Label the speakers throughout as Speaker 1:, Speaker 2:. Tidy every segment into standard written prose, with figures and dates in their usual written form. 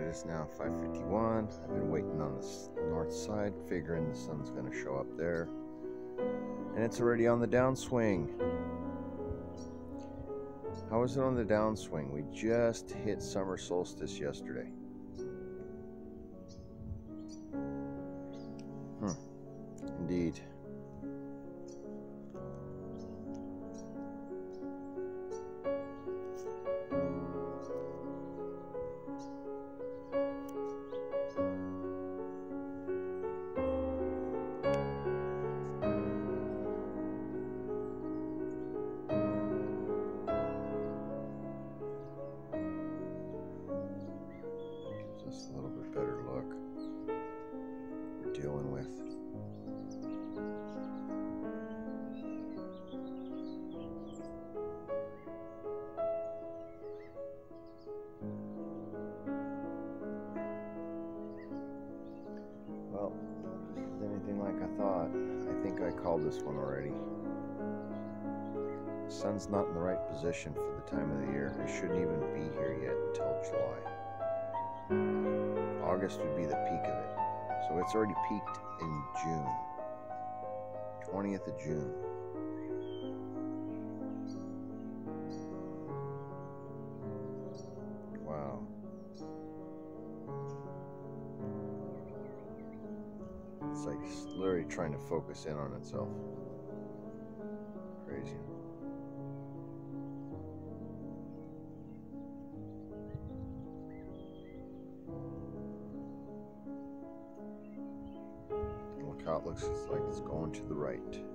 Speaker 1: It is now 5:51. I've been waiting on the north side, figuring the sun's going to show up there. And it's already on the downswing. How is it on the downswing? We just hit summer solstice yesterday. Indeed. Gives us a little bit better look we're dealing with. Well, if this is anything like I thought, I think I called this one already. The sun's not in the right position for the time of the year. It shouldn't even be here yet until July. August would be the peak of it. So it's already peaked in June. 20th of June. Wow. It's like it's literally trying to focus in on itself. Crazy. Look how it looks like it's going to the right.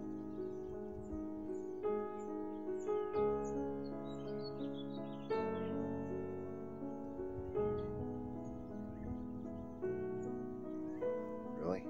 Speaker 1: Really?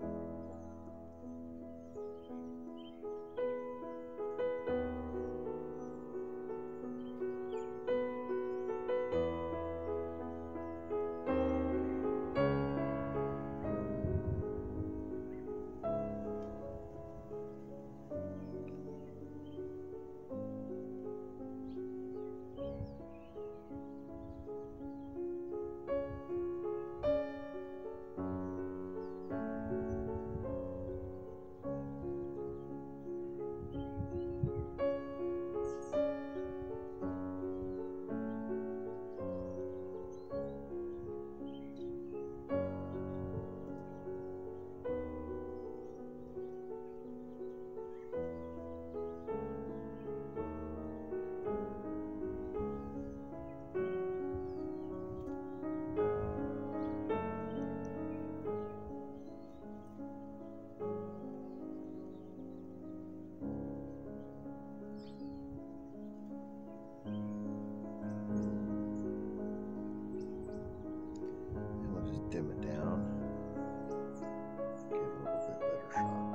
Speaker 1: Dim it down, get a little bit better shot.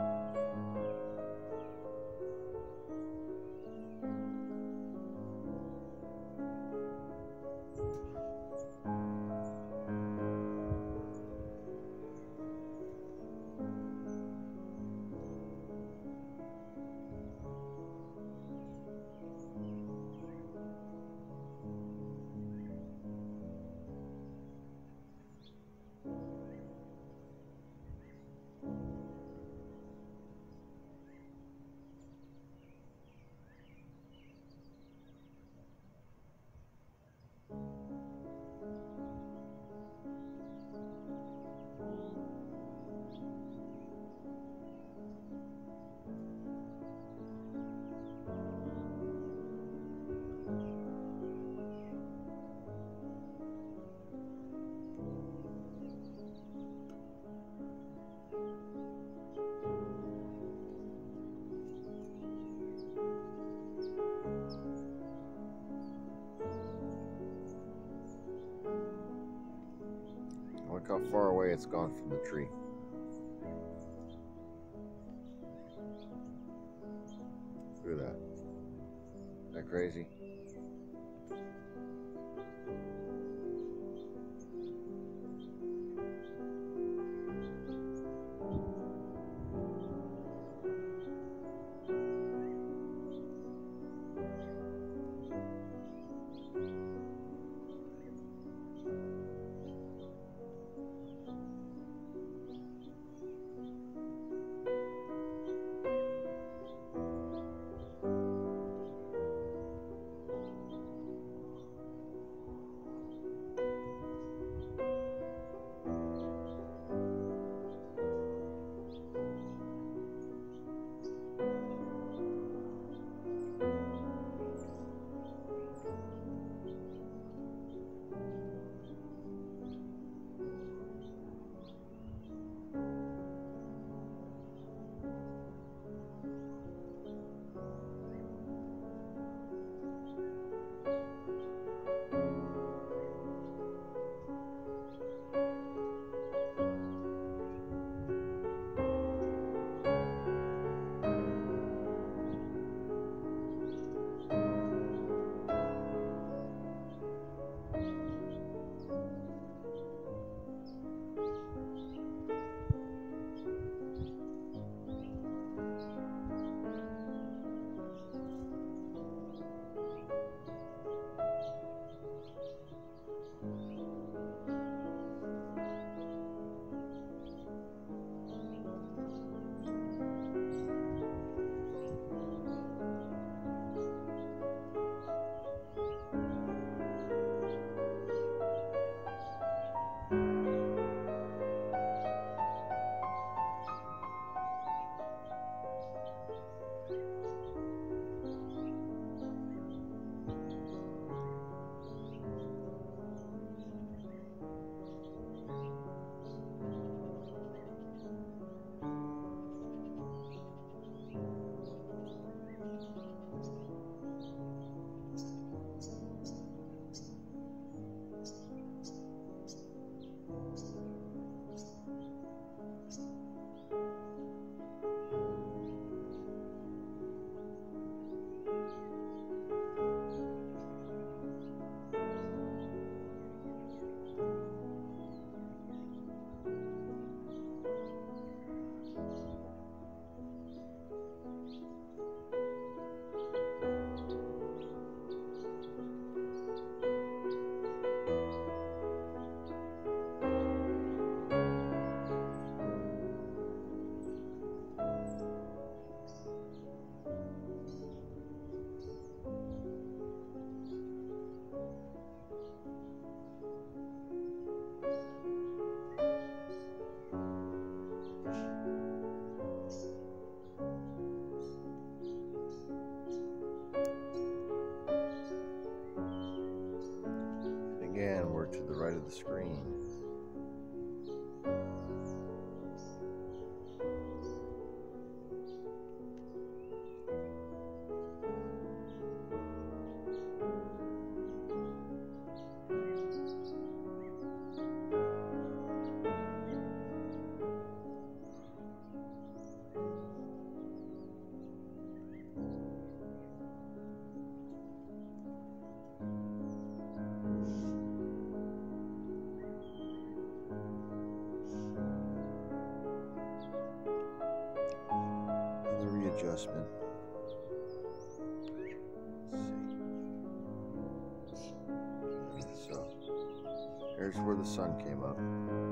Speaker 1: Look how far away it's gone from the tree. Look at that. Isn't that crazy? to the right of the screen. Adjustment. Let's see. So here's where the sun came up.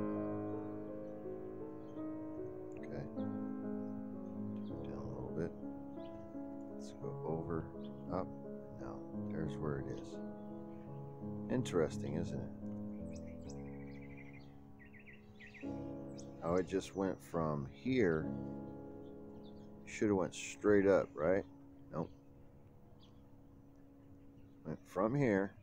Speaker 1: Okay. Down a little bit. Let's go over, up. Now there's where it is. Interesting, isn't it? How it just went from here. Should have went straight up, right? Nope. Went from here